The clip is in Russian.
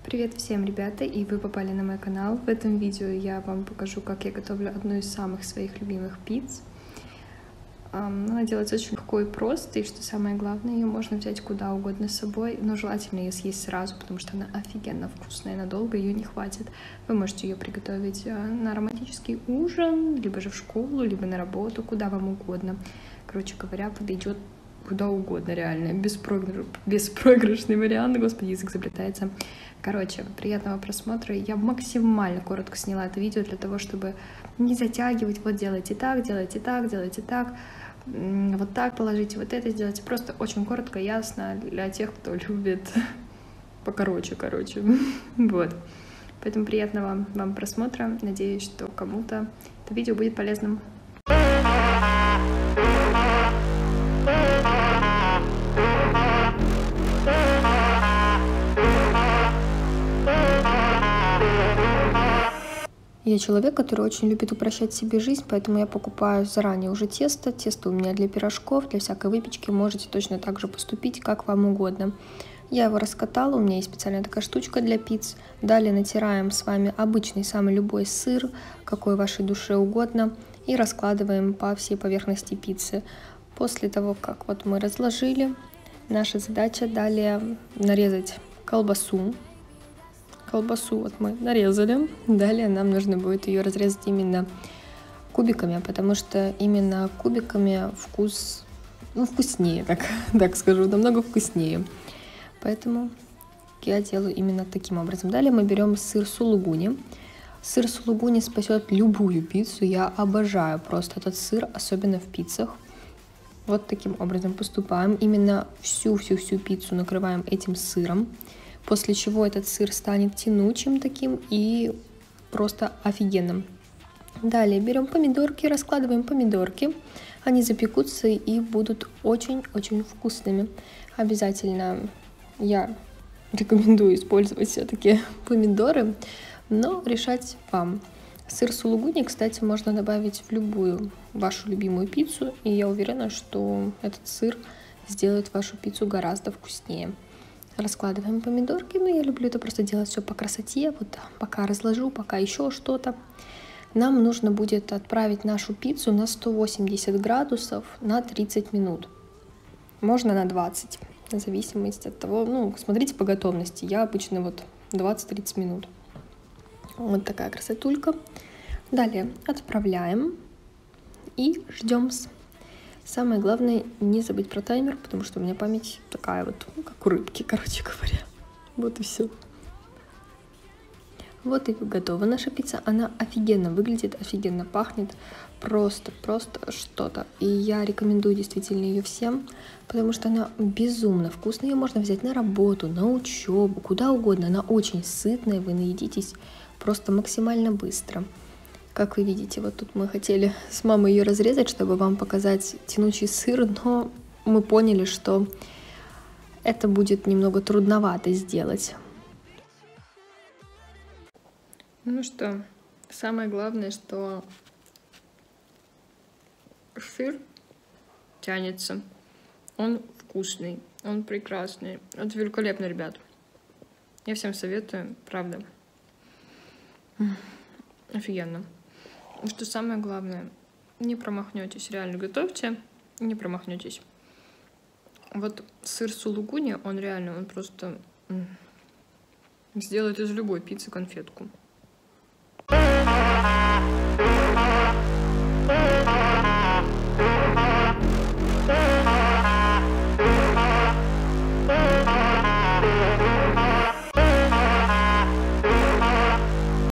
Привет всем, ребята, и вы попали на мой канал. В этом видео я вам покажу, как я готовлю одну из самых своих любимых пиц. Она делается очень легко и просто, и что самое главное, ее можно взять куда угодно с собой, но желательно ее съесть сразу, потому что она офигенно вкусная, и надолго ее не хватит. Вы можете ее приготовить на романтический ужин, либо же в школу, либо на работу, куда вам угодно. Короче говоря, подойдет куда угодно, реально. Беспроигрышный вариант, господи, язык заплетается. Короче, приятного просмотра. Я максимально коротко сняла это видео для того, чтобы не затягивать. Вот делайте так, делайте так, делайте так. Вот так положите, вот это сделайте. Просто очень коротко, ясно для тех, кто любит покороче, короче. Вот. Поэтому приятного вам просмотра. Надеюсь, что кому-то это видео будет полезным. Я человек, который очень любит упрощать себе жизнь, поэтому я покупаю заранее уже тесто. Тесто у меня для пирожков, для всякой выпечки. Можете точно так же поступить, как вам угодно. Я его раскатала, у меня есть специальная такая штучка для пиц. Далее натираем с вами обычный самый любой сыр, какой вашей душе угодно, и раскладываем по всей поверхности пиццы. После того, как вот мы разложили, наша задача далее нарезать колбасу. Колбасу вот мы нарезали. Далее нам нужно будет ее разрезать именно кубиками, потому что именно кубиками вкус, вкуснее, так скажу, намного вкуснее. Поэтому я делаю именно таким образом. Далее мы берем сыр сулугуни. Сыр сулугуни спасет любую пиццу. Я обожаю просто этот сыр, особенно в пиццах. Вот таким образом поступаем. Именно всю пиццу накрываем этим сыром. После чего этот сыр станет тянучим таким и просто офигенным. Далее берем помидорки, раскладываем помидорки. Они запекутся и будут очень-очень вкусными. Обязательно я рекомендую использовать все-таки помидоры, но решать вам. Сыр сулугуни, кстати, можно добавить в любую вашу любимую пиццу, и я уверена, что этот сыр сделает вашу пиццу гораздо вкуснее. Раскладываем помидорки, но я люблю это просто делать все по красоте, вот пока разложу, пока еще что-то. Нам нужно будет отправить нашу пиццу на 180 градусов на 30 минут. Можно на 20, в зависимости от того, смотрите по готовности. Я обычно вот 20-30 минут. Вот такая красотулька. Далее отправляем и ждем. Самое главное не забыть про таймер, потому что у меня память такая вот, как у рыбки, короче говоря. Вот и все. Вот и готова наша пицца. Она офигенно выглядит, офигенно пахнет. Просто что-то. И я рекомендую действительно ее всем, потому что она безумно вкусная. Ее можно взять на работу, на учебу, куда угодно. Она очень сытная, вы наедитесь просто максимально быстро. Как вы видите, вот тут мы хотели с мамой ее разрезать, чтобы вам показать тянучий сыр, но мы поняли, что это будет немного трудновато сделать. Ну что, самое главное, что сыр тянется, он вкусный, он прекрасный, это великолепно, ребят. Я всем советую, правда. Офигенно. Что самое главное, не промахнетесь, реально готовьте, не промахнетесь. Вот сыр сулугуни, он реально, он просто сделает из любой пиццы конфетку.